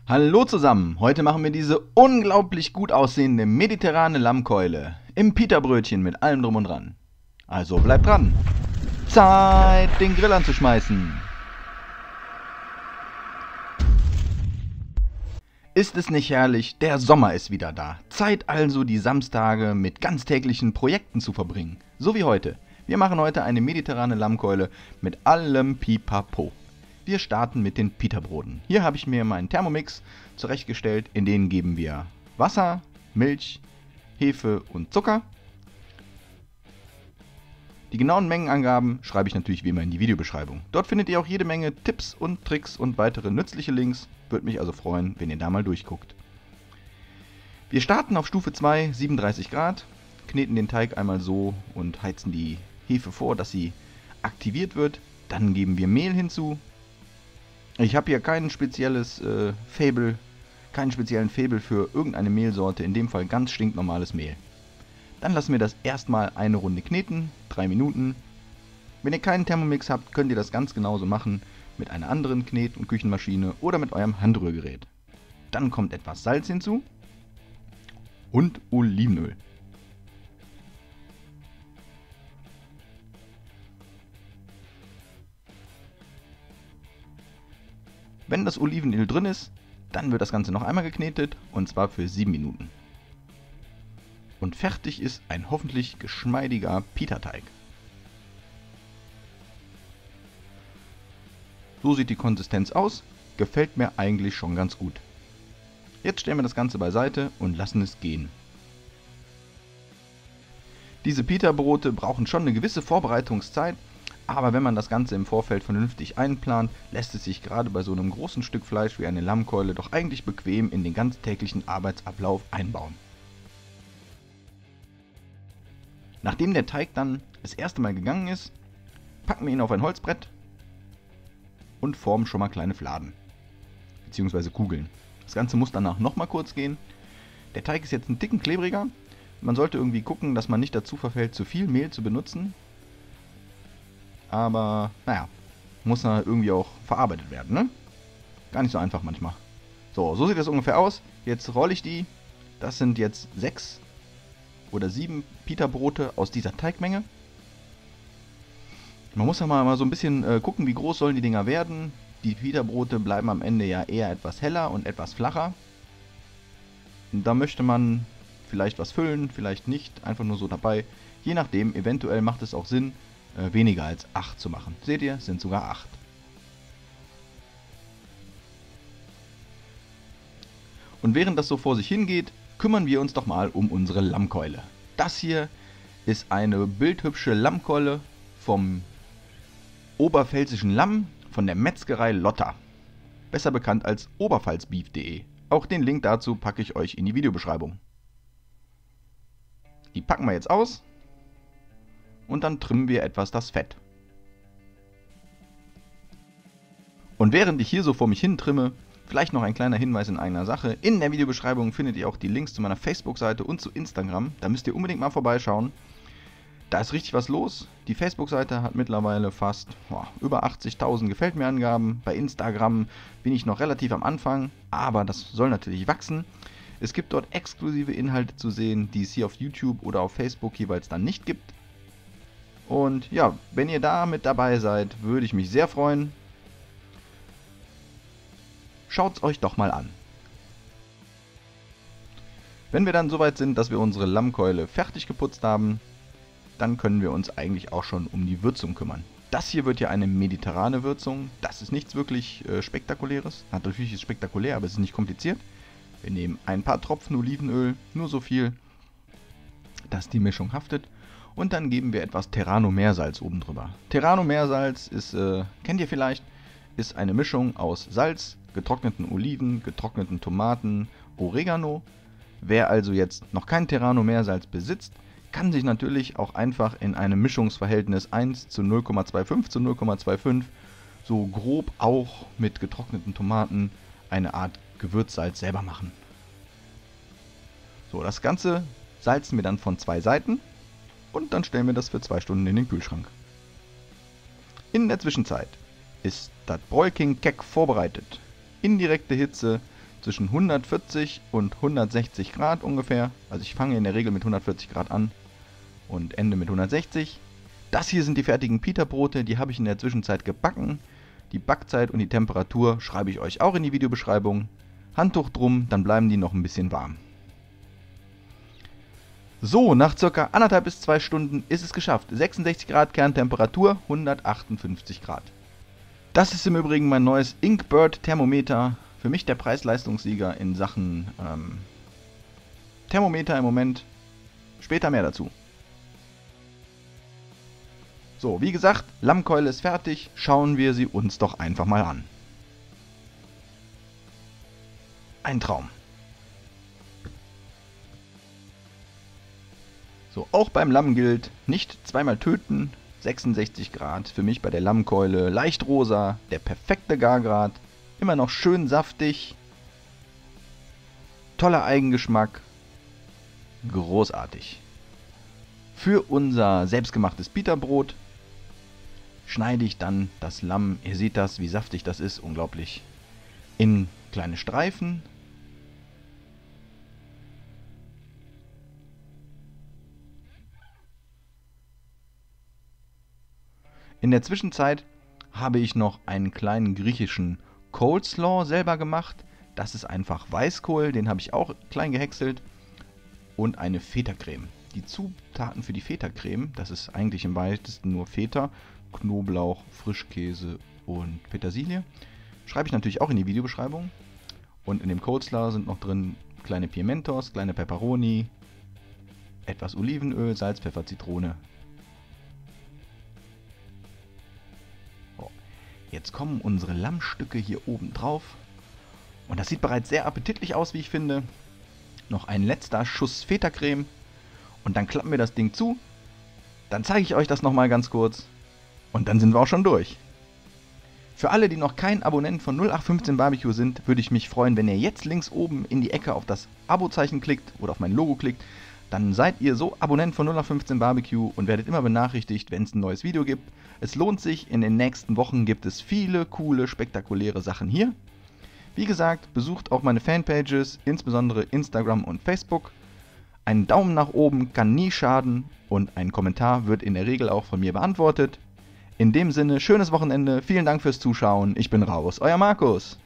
Hallo zusammen, heute machen wir diese unglaublich gut aussehende mediterrane Lammkeule im Pita-Brötchen mit allem drum und dran. Also bleibt dran. Zeit, den Grill anzuschmeißen. Ist es nicht herrlich? Der Sommer ist wieder da. Zeit also, die Samstage mit ganztäglichen Projekten zu verbringen. So wie heute. Wir machen heute eine mediterrane Lammkeule mit allem Pipapo. Wir starten mit den Pita-Broten. Hier habe ich mir meinen Thermomix zurechtgestellt. In den geben wir Wasser, Milch, Hefe und Zucker. Die genauen Mengenangaben schreibe ich natürlich wie immer in die Videobeschreibung. Dort findet ihr auch jede Menge Tipps und Tricks und weitere nützliche Links. Würde mich also freuen, wenn ihr da mal durchguckt. Wir starten auf Stufe 2, 37 Grad, kneten den Teig einmal so und heizen die Hefe vor, dass sie aktiviert wird. Dann geben wir Mehl hinzu. Ich habe hier keinen speziellen Faible für irgendeine Mehlsorte, in dem Fall ganz stinknormales Mehl. Dann lassen wir das erstmal eine Runde kneten, 3 Minuten. Wenn ihr keinen Thermomix habt, könnt ihr das ganz genauso machen mit einer anderen Knet- und Küchenmaschine oder mit eurem Handrührgerät. Dann kommt etwas Salz hinzu und Olivenöl. Wenn das Olivenöl drin ist, dann wird das Ganze noch einmal geknetet und zwar für 7 Minuten. Und fertig ist ein hoffentlich geschmeidiger Pita-Teig. So sieht die Konsistenz aus, gefällt mir eigentlich schon ganz gut. Jetzt stellen wir das Ganze beiseite und lassen es gehen. Diese Pita-Brote brauchen schon eine gewisse Vorbereitungszeit, aber wenn man das Ganze im Vorfeld vernünftig einplant, lässt es sich gerade bei so einem großen Stück Fleisch wie eine Lammkeule doch eigentlich bequem in den ganztäglichen Arbeitsablauf einbauen. Nachdem der Teig dann das erste Mal gegangen ist, packen wir ihn auf ein Holzbrett und formen schon mal kleine Fladen bzw. Kugeln. Das Ganze muss danach nochmal kurz gehen. Der Teig ist jetzt einen Ticken klebriger. Man sollte irgendwie gucken, dass man nicht dazu verfällt, zu viel Mehl zu benutzen. Aber, naja, muss ja irgendwie auch verarbeitet werden, ne? Gar nicht so einfach manchmal. So sieht das ungefähr aus. Jetzt rolle ich die. Das sind jetzt 6 oder 7 Pita-Brote aus dieser Teigmenge. Man muss ja mal so ein bisschen gucken, wie groß sollen die Dinger werden. Die Pita-Brote bleiben am Ende ja eher etwas heller und etwas flacher. Und da möchte man vielleicht was füllen, vielleicht nicht, einfach nur so dabei. Je nachdem, eventuell macht es auch Sinn, weniger als 8 zu machen. Seht ihr, es sind sogar 8. Und während das so vor sich hingeht, kümmern wir uns doch mal um unsere Lammkeule. Das hier ist eine bildhübsche Lammkeule vom oberpfälzischen Lamm von der Metzgerei Lotta. Besser bekannt als oberpfalzbeef.de. Auch den Link dazu packe ich euch in die Videobeschreibung. Die packen wir jetzt aus. Und dann trimmen wir etwas das Fett. Und während ich hier so vor mich hin trimme, vielleicht noch ein kleiner Hinweis in eigener Sache. In der Videobeschreibung findet ihr auch die Links zu meiner Facebook-Seite und zu Instagram. Da müsst ihr unbedingt mal vorbeischauen. Da ist richtig was los. Die Facebook-Seite hat mittlerweile fast über 80.000 Gefällt-mir-Angaben. Bei Instagram bin ich noch relativ am Anfang, aber das soll natürlich wachsen. Es gibt dort exklusive Inhalte zu sehen, die es hier auf YouTube oder auf Facebook jeweils dann nicht gibt. Und ja, wenn ihr da mit dabei seid, würde ich mich sehr freuen. Schaut es euch doch mal an. Wenn wir dann soweit sind, dass wir unsere Lammkeule fertig geputzt haben, dann können wir uns eigentlich auch schon um die Würzung kümmern. Das hier wird ja eine mediterrane Würzung. Das ist nichts wirklich Spektakuläres. Natürlich ist es spektakulär, aber es ist nicht kompliziert. Wir nehmen ein paar Tropfen Olivenöl, nur so viel, dass die Mischung haftet. Und dann geben wir etwas Terrano-Meersalz oben drüber. Terrano-Meersalz ist, kennt ihr vielleicht, ist eine Mischung aus Salz, getrockneten Oliven, getrockneten Tomaten, Oregano. Wer also jetzt noch kein Terrano-Meersalz besitzt, kann sich natürlich auch einfach in einem Mischungsverhältnis 1 zu 0,25 zu 0,25 so grob auch mit getrockneten Tomaten eine Art Gewürzsalz selber machen. So, das Ganze salzen wir dann von 2 Seiten. Und dann stellen wir das für 2 Stunden in den Kühlschrank. In der Zwischenzeit ist das Broilking Keck vorbereitet. Indirekte Hitze zwischen 140 und 160 Grad ungefähr. Also ich fange in der Regel mit 140 Grad an und ende mit 160. Das hier sind die fertigen Pita-Brote, die habe ich in der Zwischenzeit gebacken. Die Backzeit und die Temperatur schreibe ich euch auch in die Videobeschreibung. Handtuch drum, dann bleiben die noch ein bisschen warm. So, nach ca. 1,5 bis 2 Stunden ist es geschafft. 66 Grad Kerntemperatur, 158 Grad. Das ist im Übrigen mein neues Inkbird Thermometer. Für mich der Preis-Leistungssieger in Sachen Thermometer im Moment. Später mehr dazu. So, wie gesagt, Lammkeule ist fertig. Schauen wir sie uns doch einfach mal an. Ein Traum. So, auch beim Lamm gilt, nicht zweimal töten. 66 Grad, für mich bei der Lammkeule leicht rosa, der perfekte Gargrad, immer noch schön saftig, toller Eigengeschmack, großartig. Für unser selbstgemachtes Pita-Brot schneide ich dann das Lamm, ihr seht das, wie saftig das ist, unglaublich, in kleine Streifen. In der Zwischenzeit habe ich noch einen kleinen griechischen Coleslaw selber gemacht. Das ist einfach Weißkohl, den habe ich auch klein gehäckselt. Und eine Feta-Creme. Die Zutaten für die Feta-Creme, das ist eigentlich im weitesten nur Feta, Knoblauch, Frischkäse und Petersilie. Schreibe ich natürlich auch in die Videobeschreibung. Und in dem Coleslaw sind noch drin kleine Pimentos, kleine Peperoni, etwas Olivenöl, Salz, Pfeffer, Zitrone. Jetzt kommen unsere Lammstücke hier oben drauf. Und das sieht bereits sehr appetitlich aus, wie ich finde. Noch ein letzter Schuss Feta-Creme. Und dann klappen wir das Ding zu. Dann zeige ich euch das nochmal ganz kurz. Und dann sind wir auch schon durch. Für alle, die noch kein Abonnent von 0815 Barbecue sind, würde ich mich freuen, wenn ihr jetzt links oben in die Ecke auf das Abo-Zeichen klickt oder auf mein Logo klickt. Dann seid ihr so Abonnent von 0815 Barbecue und werdet immer benachrichtigt, wenn es ein neues Video gibt. Es lohnt sich, in den nächsten Wochen gibt es viele coole, spektakuläre Sachen hier. Wie gesagt, besucht auch meine Fanpages, insbesondere Instagram und Facebook. Ein Daumen nach oben kann nie schaden und ein Kommentar wird in der Regel auch von mir beantwortet. In dem Sinne, schönes Wochenende, vielen Dank fürs Zuschauen, ich bin raus, euer Markus.